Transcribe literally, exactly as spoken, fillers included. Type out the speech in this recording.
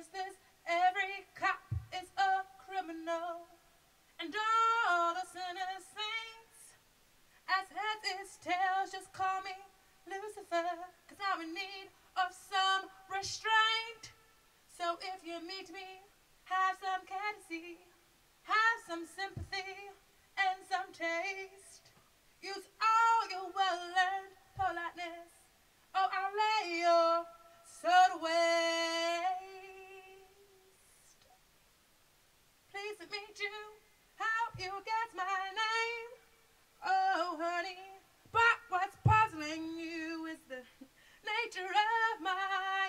is this? Every cop is a criminal, and all the sinners saints. As heads is tails, just call me Lucifer, cause I'm in need of some restraint. So if you meet me, have some courtesy, have some sympathy, and some taste. Use all your well-learned politeness, or I'll lay your soul to waste. Pleased to meet you, how you guess my name? Oh, honey, but what's puzzling you is the nature of my